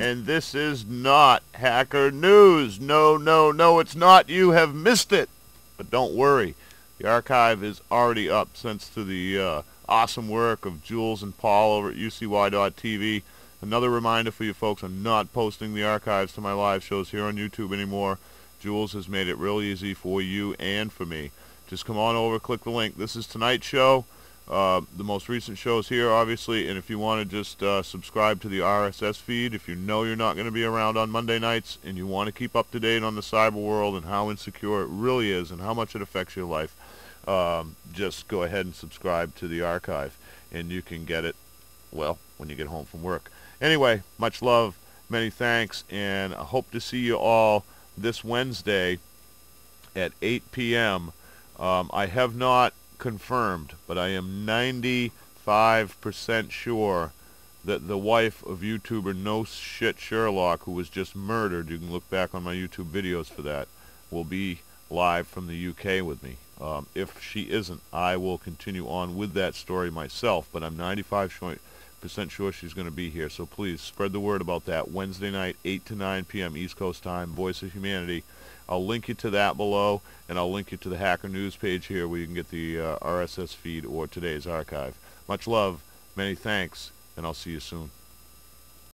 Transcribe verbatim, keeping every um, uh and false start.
and this is not Hacker News. No, no, no, it's not. You have missed it. But don't worry. The archive is already up thanks to the uh, awesome work of Jules and Paul over at U C Y dot T V. Another reminder for you folks, I'm not posting the archives to my live shows here on YouTube anymore. Jules has made it real easy for you and for me. Just come on over, click the link. This is tonight's show. Uh, the most recent shows here, obviously, and if you want to just uh, subscribe to the R S S feed, if you know you're not going to be around on Monday nights and you want to keep up to date on the cyber world and how insecure it really is and how much it affects your life, um, just go ahead and subscribe to the archive, and you can get it, well, when you get home from work. Anyway, much love, many thanks, and I hope to see you all this Wednesday at eight p m Um, I have not confirmed, but I am ninety-five percent sure that the wife of YouTuber No Shit Sherlock, who was just murdered, you can look back on my YouTube videos for that, will be live from the U K with me. Um, if she isn't, I will continue on with that story myself, but I'm ninety-five percent sure she's going to be here, so please spread the word about that. Wednesday night, eight to nine p m East Coast time, Voice of Humanity. I'll link you to that below, and I'll link you to the Hacker News page here where you can get the uh, R S S feed or today's archive. Much love, many thanks, and I'll see you soon.